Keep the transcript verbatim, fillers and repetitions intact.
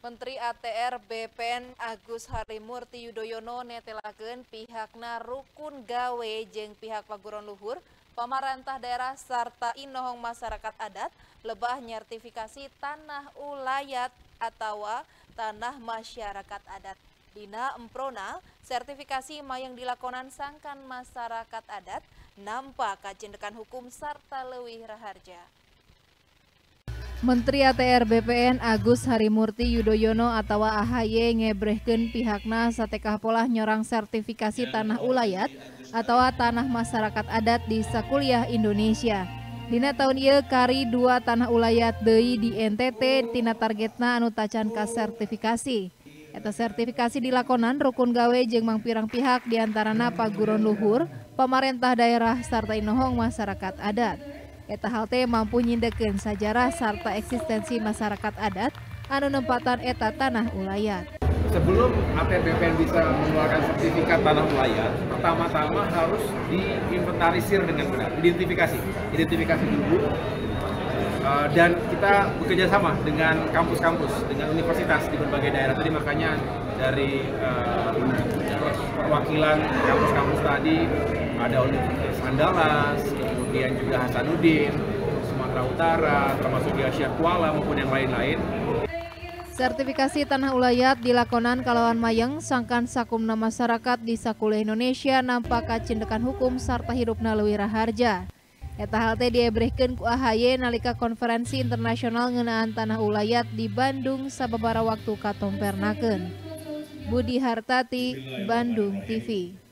Menteri A T R B P N Agus Harimurti Yudhoyono netelakeun pihakna rukun gawe jeung pihak paguron luhur, pamarentah daerah sarta inohong masyarakat adat lebah nyertifikasi tanah ulayat atau tanah masyarakat adat. Dina emprona, sertifikasi mayang dilakonan sangkan masyarakat adat nampak kajendekan hukum sarta leuwih raharja. Menteri A T R B P N Agus Harimurti Yudhoyono atau A H Y ngebrehkeun pihakna satekah polah nyorang sertifikasi tanah ulayat atau tanah masyarakat adat di sakuliah Indonesia. Dina tahun ieu kari dua tanah ulayat deui di N T T tina targetna anu tacan ka sertifikasi. Eta sertifikasi dilakonan rukun gawe jeung mangpirang pihak diantarana paguron luhur, pamarentah daerah sarta inohong masyarakat adat. Eta hal teh mampu nyindekeun sajarah sarta eksistensi masyarakat adat anu nempatan eta tanah ulayat. Sebelum A T R B P N bisa mengeluarkan sertifikat tanah ulayat, pertama-tama harus diinventarisir dengan benar, identifikasi, identifikasi dulu, uh, dan kita bekerja sama dengan kampus-kampus, dengan universitas di berbagai daerah. Tadi makanya dari uh, perwakilan kampus-kampus tadi ada Universitas Andalas, kemudian juga Hasanuddin, Sumatera Utara, termasuk di Asia Kuala maupun yang lain-lain. Sertifikasi tanah ulayat dilakonan kalawan mayang sangkan sakumna masyarakat di sakuliah Indonesia nampak kacendekan hukum sarta hidupna leuwih raharja. Eta hal teh diebrehkeun ku A H Y nalika konferensi internasional ngeunaan tanah ulayat di Bandung sababaraha waktu katompernakeun. Budi Hartati, Bandung T V.